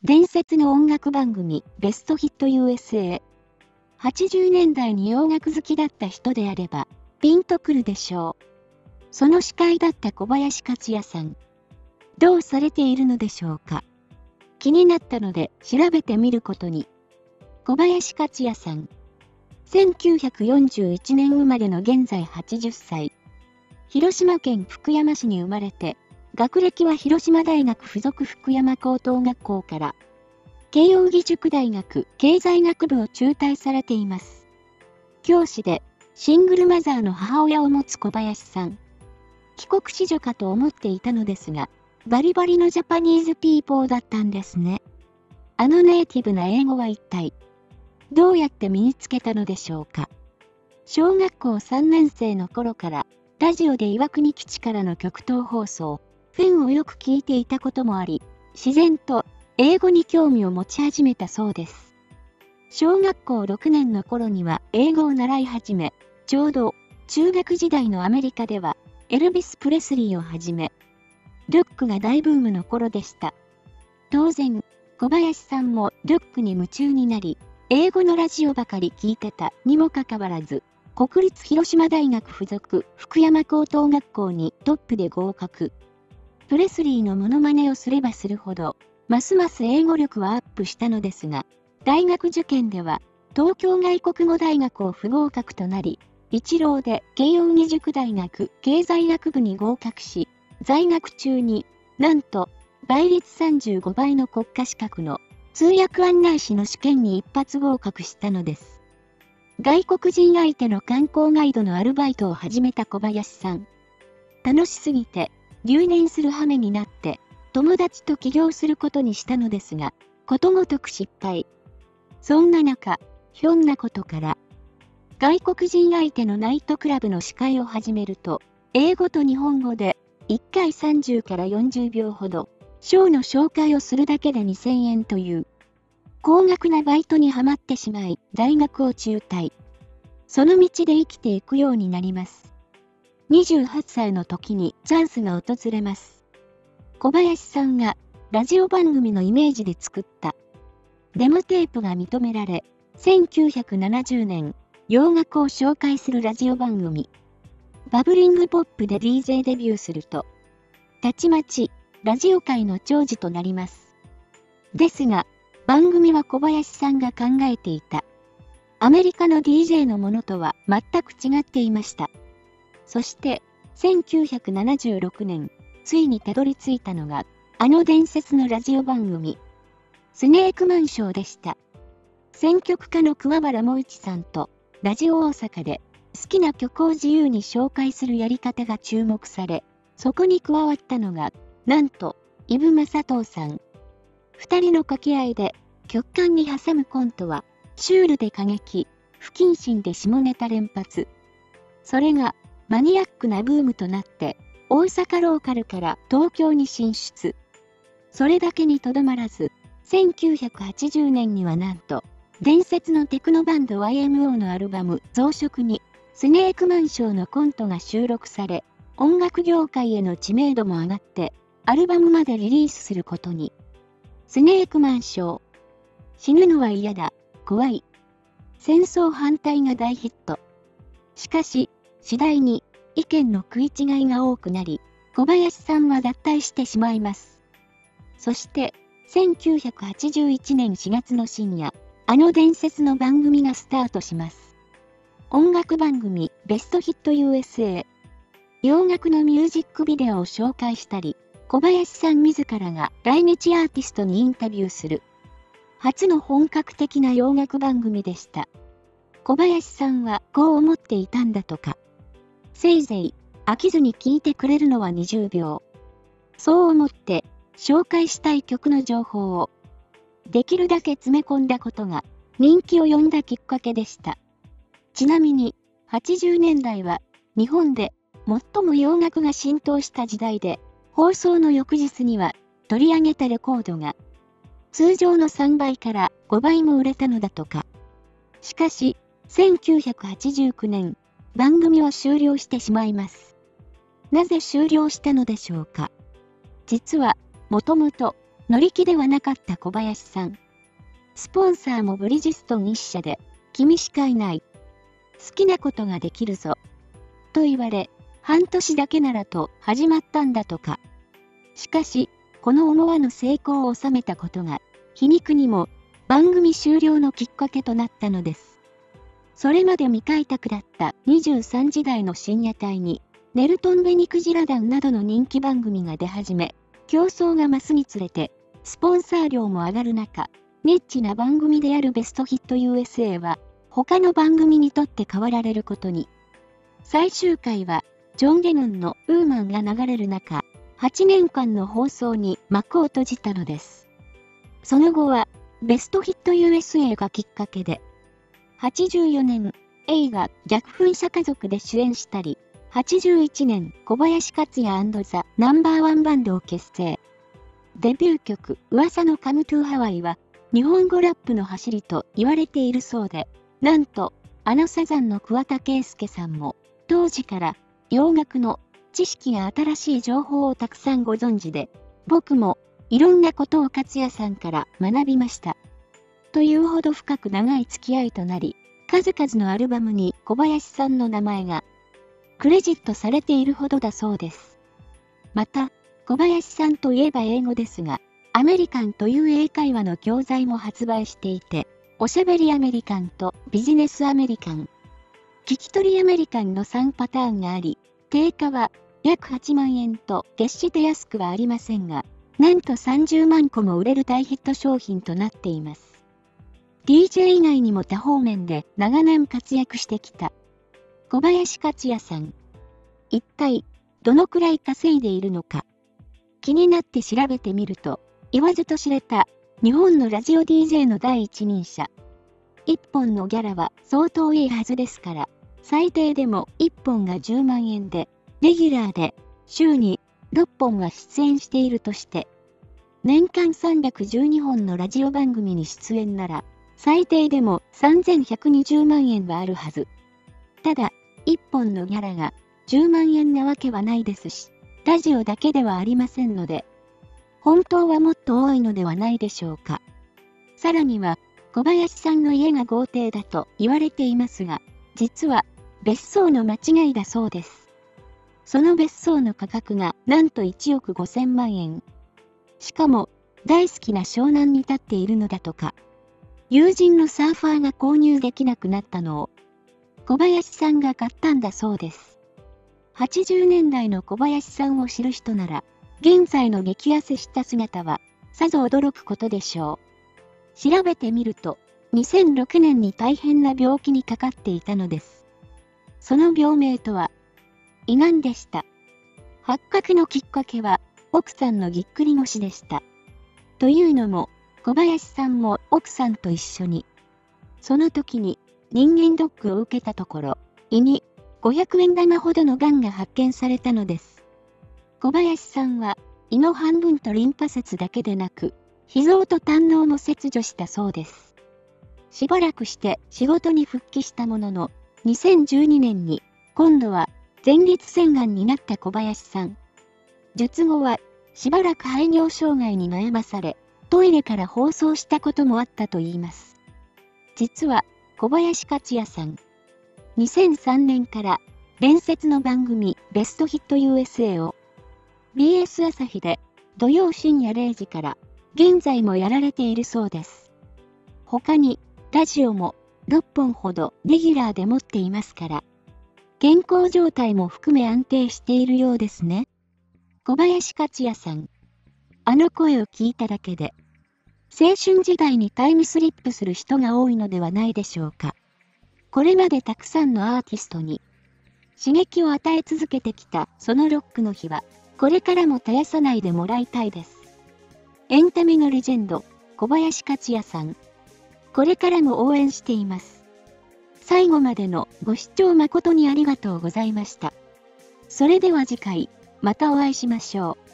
伝説の音楽番組ベストヒット USA。80年代に洋楽好きだった人であればピンとくるでしょう。その司会だった小林克也さん。どうされているのでしょうか。気になったので調べてみることに。小林克也さん。1941年生まれの現在80歳。広島県福山市に生まれて、学歴は広島大学附属福山高等学校から、慶應義塾大学経済学部を中退されています。教師で、シングルマザーの母親を持つ小林さん。帰国子女かと思っていたのですが、バリバリのジャパニーズピーポーだったんですね。あのネイティブな英語は一体、どうやって身につけたのでしょうか。小学校3年生の頃から、ラジオで岩国基地からの極東放送、フェンをよく聞いていたこともあり、自然と英語に興味を持ち始めたそうです。小学校6年の頃には英語を習い始め、ちょうど中学時代のアメリカではエルビス・プレスリーをはじめ、ルックが大ブームの頃でした。当然、小林さんもルックに夢中になり、英語のラジオばかり聞いてたにもかかわらず、国立広島大学附属福山高等学校にトップで合格。プレスリーのモノマネをすればするほど、ますます英語力はアップしたのですが、大学受験では、東京外国語大学を不合格となり、一浪で慶應義塾大学経済学部に合格し、在学中に、なんと、倍率35倍の国家資格の通訳案内士の試験に一発合格したのです。外国人相手の観光ガイドのアルバイトを始めた小林さん。楽しすぎて、留年する羽目になって、友達と起業することにしたのですが、ことごとく失敗。そんな中、ひょんなことから、外国人相手のナイトクラブの司会を始めると、英語と日本語で、1回30から40秒ほど、ショーの紹介をするだけで2000円という、高額なバイトにはまってしまい、大学を中退。その道で生きていくようになります。28歳の時にチャンスが訪れます。小林さんがラジオ番組のイメージで作ったデモテープが認められ、1970年、洋楽を紹介するラジオ番組、バブリングポップで DJ デビューすると、たちまちラジオ界の寵児となります。ですが、番組は小林さんが考えていたアメリカの DJ のものとは全く違っていました。そして、1976年、ついにたどり着いたのが、あの伝説のラジオ番組、スネークマンショーでした。選曲家の桑原茂一さんと、ラジオ大阪で、好きな曲を自由に紹介するやり方が注目され、そこに加わったのが、なんと、伊武雅刀さん。二人の掛け合いで、曲間に挟むコントは、シュールで過激、不謹慎で下ネタ連発。それが、マニアックなブームとなって、大阪ローカルから東京に進出。それだけにとどまらず、1980年にはなんと、伝説のテクノバンド YMO のアルバム増殖に、スネークマンショーのコントが収録され、音楽業界への知名度も上がって、アルバムまでリリースすることに。スネークマンショー。死ぬのは嫌だ、怖い。戦争反対が大ヒット。しかし、次第に意見の食い違いが多くなり、小林さんは脱退してしまいます。そして、1981年4月の深夜、あの伝説の番組がスタートします。音楽番組ベストヒット USA。洋楽のミュージックビデオを紹介したり、小林さん自らが来日アーティストにインタビューする。初の本格的な洋楽番組でした。小林さんはこう思っていたんだとか。せいぜい飽きずに聴いてくれるのは20秒。そう思って紹介したい曲の情報をできるだけ詰め込んだことが人気を呼んだきっかけでした。ちなみに80年代は日本で最も洋楽が浸透した時代で、放送の翌日には取り上げたレコードが通常の3倍から5倍も売れたのだとか。しかし1989年、番組は終了してしまいます。なぜ終了したのでしょうか。実は、もともと乗り気ではなかった小林さん。スポンサーもブリヂストン一社で、君しかいない。好きなことができるぞ。と言われ、半年だけならと始まったんだとか。しかし、この思わぬ成功を収めたことが、皮肉にも番組終了のきっかけとなったのです。それまで未開拓だった23時台の深夜帯に、ネルトン・ベニクジラ団などの人気番組が出始め、競争が増すにつれて、スポンサー料も上がる中、ニッチな番組であるベストヒット USA は、他の番組にとって変わられることに。最終回は、ジョン・レノンのウーマンが流れる中、8年間の放送に幕を閉じたのです。その後は、ベストヒット USA がきっかけで、84年、映画逆噴射家族で主演したり、81年、小林克也&ザ・ナンバーワンバンドを結成。デビュー曲、噂のカムトゥハワイは、日本語ラップの走りと言われているそうで、なんと、サザンの桑田佳祐さんも、当時から洋楽の知識や新しい情報をたくさんご存知で、僕もいろんなことを克也さんから学びました。というほど深く長い付き合いとなり、数々のアルバムに小林さんの名前がクレジットされているほどだそうです。また、小林さんといえば英語ですが、アメリカンという英会話の教材も発売していて、おしゃべりアメリカンとビジネスアメリカン、聞き取りアメリカンの3パターンがあり、定価は約8万円と決して安くはありませんが、なんと30万個も売れる大ヒット商品となっています。DJ 以外にも多方面で長年活躍してきた小林克也さん。一体どのくらい稼いでいるのか。気になって調べてみると、言わずと知れた日本のラジオ DJ の第一人者。1本のギャラは相当いいはずですから、最低でも1本が10万円で、レギュラーで週に6本は出演しているとして、年間312本のラジオ番組に出演なら、最低でも3120万円はあるはず。ただ、1本のギャラが10万円なわけはないですし、ラジオだけではありませんので、本当はもっと多いのではないでしょうか。さらには、小林さんの家が豪邸だと言われていますが、実は別荘の間違いだそうです。その別荘の価格がなんと1億5000万円。しかも、大好きな湘南に立っているのだとか。友人のサーファーが購入できなくなったのを、小林さんが買ったんだそうです。80年代の小林さんを知る人なら、現在の激痩せした姿は、さぞ驚くことでしょう。調べてみると、2006年に大変な病気にかかっていたのです。その病名とは、胃がんでした。発覚のきっかけは、奥さんのぎっくり腰でした。というのも、小林さんも奥さんと一緒に、その時に人間ドックを受けたところ、胃に500円玉ほどのがんが発見されたのです。小林さんは胃の半分とリンパ節だけでなく、脾臓と胆のうも切除したそうです。しばらくして仕事に復帰したものの、2012年に今度は前立腺がんになった小林さん。術後はしばらく排尿障害に悩まされ、トイレから放送したこともあったといいます。実は小林克也さん、2003年から伝説の番組ベストヒット USA を BS 朝日で土曜深夜0時から現在もやられているそうです。他にラジオも6本ほどレギュラーで持っていますから、健康状態も含め安定しているようですね。小林克也さん。あの声を聞いただけで、青春時代にタイムスリップする人が多いのではないでしょうか。これまでたくさんのアーティストに刺激を与え続けてきたそのロックの日は、これからも絶やさないでもらいたいです。エンタメのレジェンド、小林克也さん。これからも応援しています。最後までのご視聴誠にありがとうございました。それでは次回、またお会いしましょう。